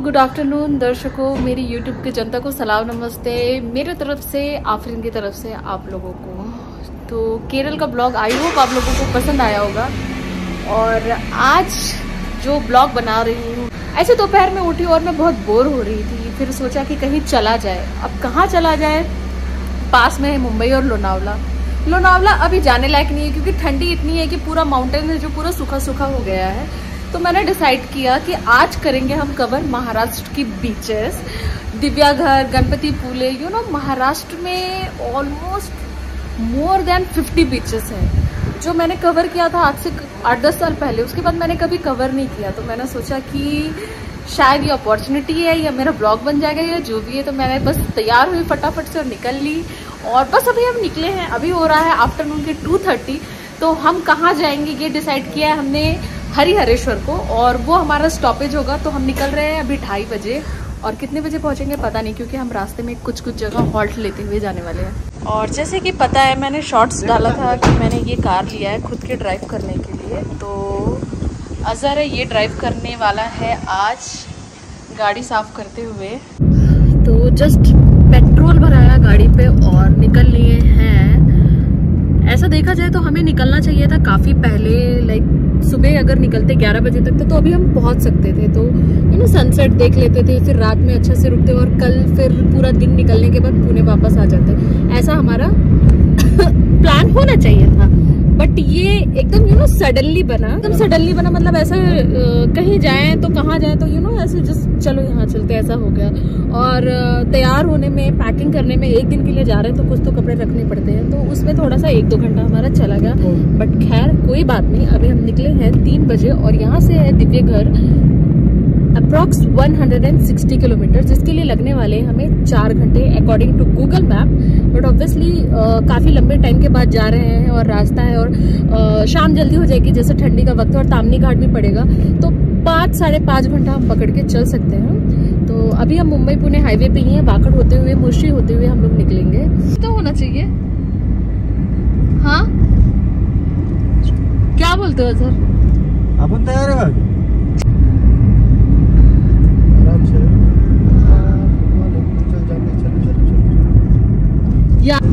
Good afternoon दर्शकों, मेरी YouTube की जनता को सलाम नमस्ते मेरे तरफ से, आफरीन की तरफ से आप लोगों को। तो केरल का ब्लॉग आई होप आप लोगों को पसंद आया होगा। और आज जो ब्लॉग बना रही हूँ, ऐसे दोपहर में उठी और मैं बहुत बोर हो रही थी, फिर सोचा कि कहीं चला जाए। अब कहाँ चला जाए? पास में है मुंबई और लोनावला। लोनावला अभी जाने लायक नहीं है क्योंकि ठंडी इतनी है कि पूरा माउंटेन है जो पूरा सूखा सूखा हो गया है। तो मैंने डिसाइड किया कि आज करेंगे हम कवर महाराष्ट्र की बीचेस, दिव्याघर, गणपति पुले। महाराष्ट्र में ऑलमोस्ट मोर देन 50 बीचेस हैं जो मैंने कवर किया था आज से 8-10 साल पहले। उसके बाद मैंने कभी कवर नहीं किया, तो मैंने सोचा कि शायद ये अपॉर्चुनिटी है या मेरा ब्लॉग बन जाएगा या जो भी है। तो मैंने बस तैयार हुई फटाफट से और निकल ली। और बस अभी हम निकले हैं, अभी हो रहा है आफ्टरनून के 2:30। तो हम कहाँ जाएंगे ये डिसाइड किया है हमने, हरिहरेश्वर को, और वो हमारा स्टॉपेज होगा। तो हम निकल रहे हैं अभी 2:30 बजे और कितने बजे पहुंचेंगे पता नहीं, क्योंकि हम रास्ते में कुछ जगह हॉल्ट लेते हुए जाने वाले हैं। और जैसे कि पता है, मैंने शॉर्ट्स डाला था कि मैंने ये कार लिया है खुद के ड्राइव करने के लिए। तो अज़हर है ये ड्राइव करने वाला है आज गाड़ी साफ करते हुए। तो जस्ट पेट्रोल भराया गाड़ी पे और निकल लिए हैं। ऐसा देखा जाए तो हमें निकलना चाहिए था काफ़ी पहले, लाइक सुबह अगर निकलते 11 बजे तक तो अभी हम पहुंच सकते थे। तो सनसेट देख लेते थे, फिर रात में अच्छा से रुकते और कल फिर पूरा दिन निकलने के बाद पुणे वापस आ जाते। ऐसा हमारा प्लान होना चाहिए था। बट ये एकदम सडनली बना, मतलब ऐसा कहीं जाएं तो कहाँ जाएं तो ऐसे जस्ट चलो यहाँ चलते, ऐसा हो गया। और तैयार होने में, पैकिंग करने में, एक दिन के लिए जा रहे हैं तो कुछ तो कपड़े रखने पड़ते हैं, तो उसमें थोड़ा सा 1-2 घंटा हमारा चला गया। बट खैर कोई बात नहीं। अभी हम निकले हैं 3 बजे और यहाँ से है दिव्यघर अप्रॉक्स 160 किलोमीटर, जिसके लिए लगने वाले हमें 4 घंटे according to Google map. But obviously काफ़ी लंबे टाइम के बाद जा रहे हैं और रास्ता है और शाम जल्दी हो जाएगी, जैसे ठंडी का वक्त है और तामनी घाट भी पड़ेगा, तो 5-5.5 घंटा हम पकड़ के चल सकते हैं। तो अभी हम मुंबई पुणे हाईवे पे ही हैं, वाकड़ होते हुए, मुर्शी होते हुए हम लोग निकलेंगे। तो होना चाहिए। हाँ क्या बोलते हो सर? अपन तैयार है या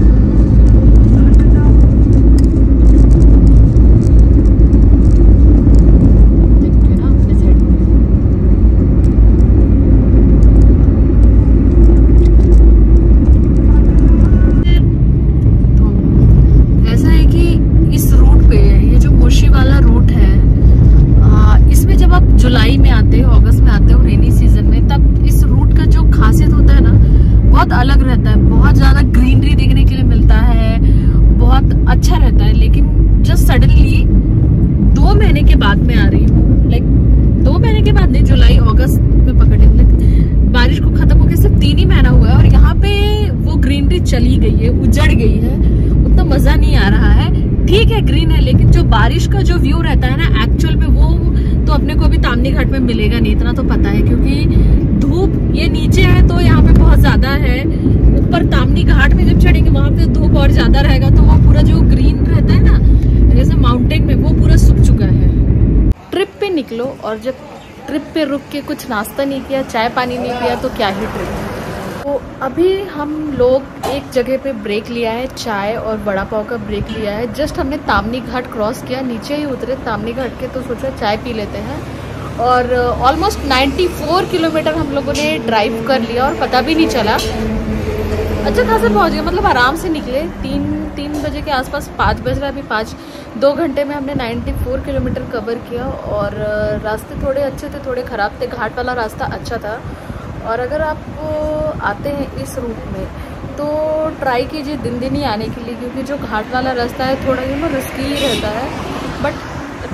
जुलाई में आते हो, अगस्त में आते हो, रेनी सीजन में, तब इस रूट का जो खासियत होता है ना बहुत अलग रहता है। बहुत ज्यादा ग्रीनरी देखने के लिए मिलता है, बहुत अच्छा रहता है। लेकिन जस्ट सडनली 2 महीने के बाद में आ रही हूँ, लाइक 2 महीने के बाद नहीं, जुलाई अगस्त में पकड़े, बारिश को खत्म होकर सिर्फ 3 ही महीना हुआ है और यहाँ पे वो ग्रीनरी चली गई है, उजड़ गई है, उतना मजा नहीं आ रहा है। ठीक है ग्रीन है, लेकिन जो बारिश का जो व्यू रहता है ना एक्चुअल में, वो तो अपने को अभी तामनी घाट में मिलेगा नहीं, इतना तो पता है, क्योंकि धूप ये नीचे है तो यहाँ पे बहुत ज्यादा है। ऊपर तामनी घाट में जब चढ़ेंगे वहां पे धूप और ज्यादा रहेगा, तो वो पूरा जो ग्रीन रहता है ना जैसे माउंटेन में, वो पूरा सूख चुका है। ट्रिप पे निकलो और जब ट्रिप पे रुक के कुछ नाश्ता नहीं किया, चाय पानी नहीं पिया, तो क्या ही ट्रिप है। तो अभी हम लोग एक जगह पे ब्रेक लिया है, चाय और वड़ा पाव का ब्रेक लिया है। जस्ट हमने तामनी घाट क्रॉस किया, नीचे ही उतरे तामनी घाट के, तो सोचा चाय पी लेते हैं। और ऑलमोस्ट 94 किलोमीटर हम लोगों ने ड्राइव कर लिया और पता भी नहीं चला, अच्छा खासा पहुंच गए, मतलब आराम से निकले। 3 बजे के आसपास, 5 बज रहा है अभी, 2 घंटे में हमने 94 किलोमीटर कवर किया। और रास्ते थोड़े अच्छे थे, थोड़े ख़राब थे, घाट वाला रास्ता अच्छा था। और अगर आप आते हैं इस रूट में तो ट्राई कीजिए दिन ही आने के लिए, क्योंकि जो घाट वाला रास्ता है थोड़ा रिस्की ही रहता है, बट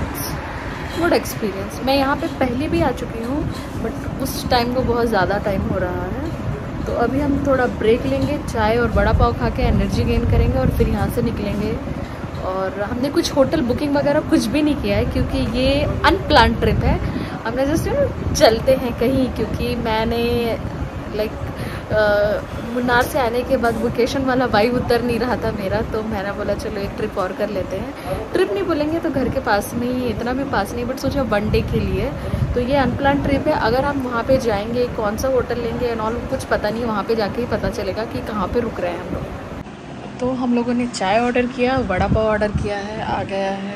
गुड एक्सपीरियंस। मैं यहाँ पे पहले भी आ चुकी हूँ, बट उस टाइम को बहुत ज़्यादा टाइम हो रहा है। तो अभी हम थोड़ा ब्रेक लेंगे, चाय और वड़ा पाव खा के एनर्जी गेन करेंगे और फिर यहाँ से निकलेंगे। और हमने कुछ होटल बुकिंग वगैरह कुछ भी नहीं किया है, क्योंकि ये अनप्लान ट्रिप है। हमने जस्ट चलते हैं कहीं, क्योंकि मैंने लाइक मुन्नार से आने के बाद वेकेशन वाला वाइब उतर नहीं रहा था मेरा, तो मैंने बोला चलो एक ट्रिप और कर लेते हैं। ट्रिप नहीं बोलेंगे तो घर के पास में ही, इतना भी पास नहीं, बट सोचा 1 डे के लिए। तो ये अनप्लान ट्रिप है। अगर हम वहाँ पे जाएंगे, कौन सा होटल लेंगे एंड ऑल कुछ पता नहीं, वहाँ पे जाके ही पता चलेगा कि कहाँ पे रुक रहे हैं हम लोग। तो हम लोगों ने चाय ऑर्डर किया, वड़ा पाव ऑर्डर किया है, आ गया है।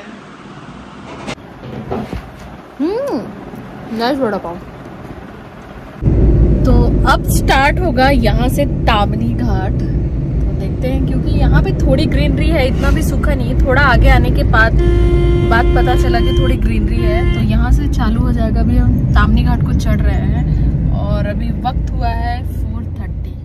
नाइस वड़ा पाव। तो अब स्टार्ट होगा यहाँ से तामनी घाट। तो देखते हैं, क्योंकि यहाँ पे थोड़ी ग्रीनरी है, इतना भी सूखा नहीं। थोड़ा आगे आने के बाद पता चला कि थोड़ी ग्रीनरी है। तो यहाँ से चालू हो जाएगा। अभी हम तामनी घाट को चढ़ रहे हैं और अभी वक्त हुआ है 4:30।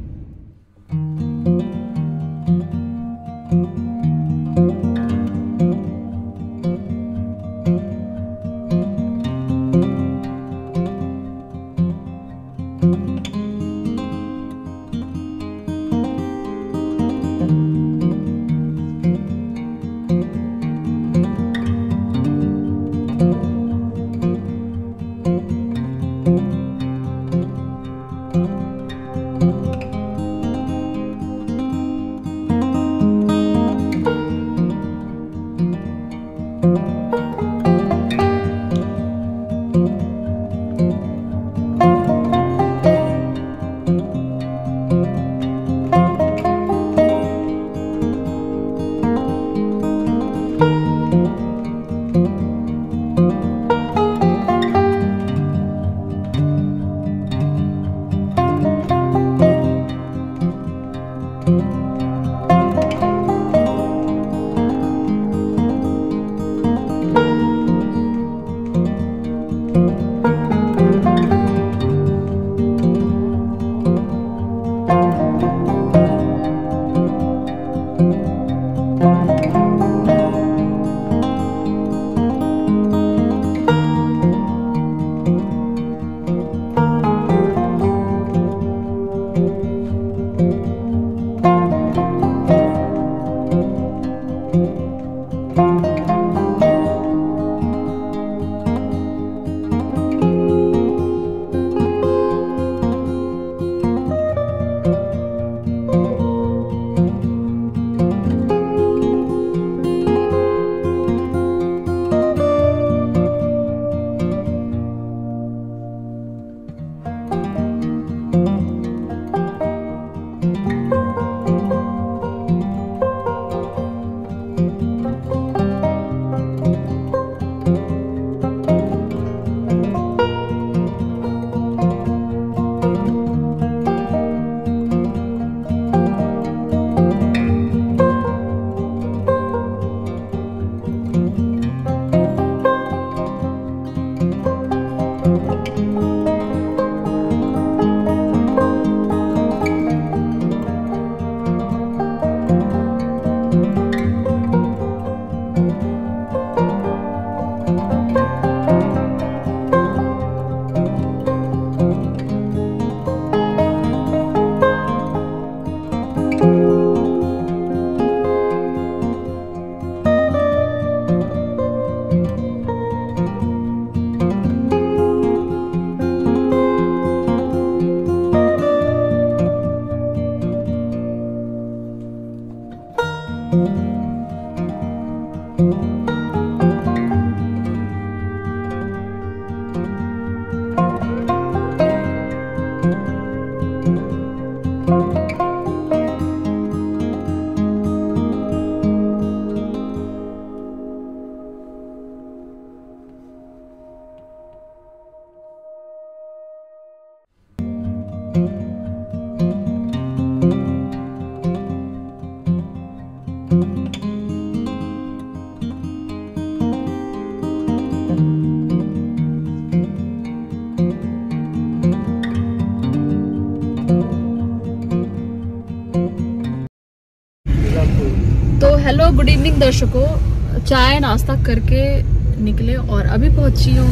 हेलो गुड इवनिंग दर्शकों, चाय नाश्ता करके निकले और अभी पहुंची हूँ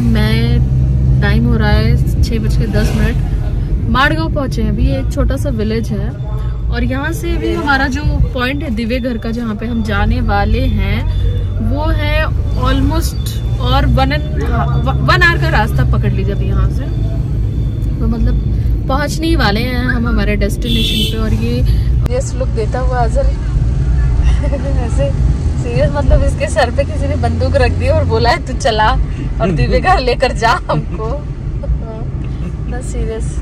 मैं। टाइम हो रहा है 6:10। माड़गांव पहुंचे हैं। अभी एक छोटा सा विलेज है और यहाँ से भी हमारा जो पॉइंट है दिव्य घर का, जहाँ पे हम जाने वाले हैं, वो है ऑलमोस्ट और 1 आवर का रास्ता पकड़ लीजिए अभी यहाँ से। तो मतलब पहुंचने ही वाले हैं हम हमारे डेस्टिनेशन पे। और ये लुक देता हुआ अजल ऐसे सीरियस, मतलब इसके सर पे किसी ने बंदूक रख दी और बोला है तू चला और दिव्य घर लेकर जा हमको। बस सीरियस।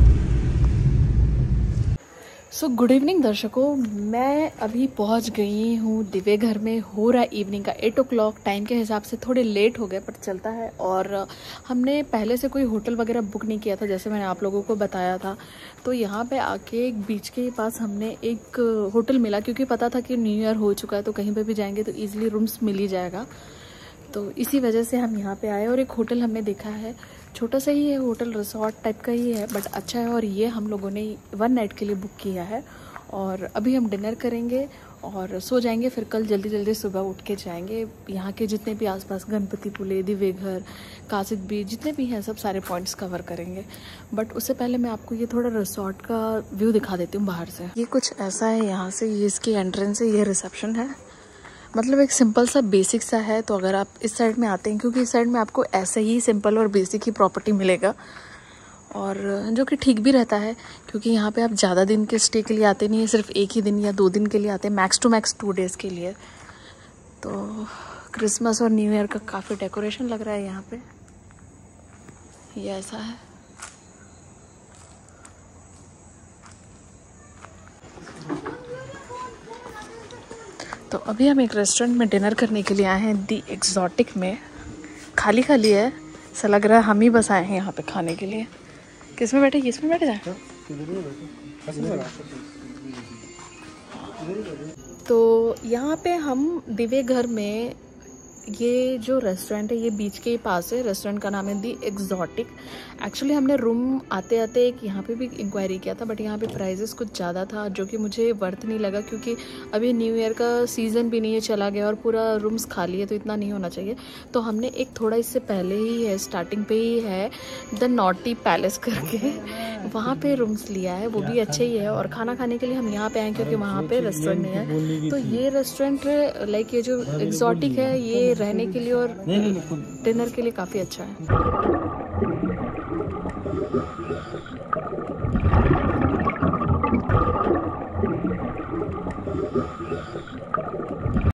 सो गुड इवनिंग दर्शकों, मैं अभी पहुंच गई हूँ दिव्य घर में। हो रहा है इवनिंग का 8 o'clock। टाइम के हिसाब से थोड़े लेट हो गए पर चलता है। और हमने पहले से कोई होटल वगैरह बुक नहीं किया था, जैसे मैंने आप लोगों को बताया था। तो यहाँ पे आके एक बीच के पास हमने एक होटल मिला, क्योंकि पता था कि न्यू ईयर हो चुका है तो कहीं पर भी जाएंगे तो ईजिली रूम्स मिल ही जाएगा। तो इसी वजह से हम यहाँ पे आए और एक होटल हमने देखा है। छोटा सा ही है होटल, रिसोर्ट टाइप का ही है बट अच्छा है। और ये हम लोगों ने 1 नाइट के लिए बुक किया है। और अभी हम डिनर करेंगे और सो जाएंगे, फिर कल जल्दी जल्दी सुबह उठ के जाएंगे। यहाँ के जितने भी आसपास गणपतिपुले, दिव्य घर, कासिद बीच जितने भी हैं सब सारे पॉइंट्स कवर करेंगे। बट उससे पहले मैं आपको ये थोड़ा रिसोर्ट का व्यू दिखा देती हूँ बाहर से। ये कुछ ऐसा है, यहाँ से ये इसकी एंट्रेंस है, ये रिसेप्शन है। मतलब एक सिंपल सा बेसिक सा है। तो अगर आप इस साइड में आते हैं, क्योंकि इस साइड में आपको ऐसे ही सिंपल और बेसिक ही प्रॉपर्टी मिलेगा, और जो कि ठीक भी रहता है क्योंकि यहाँ पे आप ज़्यादा दिन के स्टे के लिए आते नहीं है, सिर्फ 1 ही दिन या 2 दिन के लिए आते हैं, मैक्स टू मैक्स 2 डेज़ के लिए। तो क्रिसमस और न्यू ईयर का काफ़ी डेकोरेशन लग रहा है यहाँ पे। ये ऐसा है। तो अभी हम एक रेस्टोरेंट में डिनर करने के लिए आए हैं, दी एक्सोटिक में। खाली खाली है, ऐसा लग रहा है हम ही बस आए हैं यहाँ पे खाने के लिए। किस में बैठे, इसमें बैठे जाए। तो यहाँ पे हम दिव्य घर में, ये जो रेस्टोरेंट है ये बीच के ही पास है। रेस्टोरेंट का नाम है दी एक्सोटिक। एक्चुअली हमने रूम आते आते एक यहाँ पे भी इंक्वायरी किया था, बट यहाँ पे प्राइजेस कुछ ज़्यादा था जो कि मुझे वर्थ नहीं लगा, क्योंकि अभी न्यू ईयर का सीज़न भी नहीं है, चला गया और पूरा रूम्स खाली है, तो इतना नहीं होना चाहिए। तो हमने एक थोड़ा इससे पहले ही है, स्टार्टिंग पे ही है द नॉटी पैलेस करके, वहाँ पे रूम्स लिया है, वो भी अच्छे ही है। और खाना खाने के लिए हम यहाँ पे आए क्योंकि वहाँ पे रेस्टोरेंट नहीं है। तो ये रेस्टोरेंट लाइक ये जो एक्सोटिक है ये रहने के लिए और डिनर के लिए काफ़ी अच्छा है।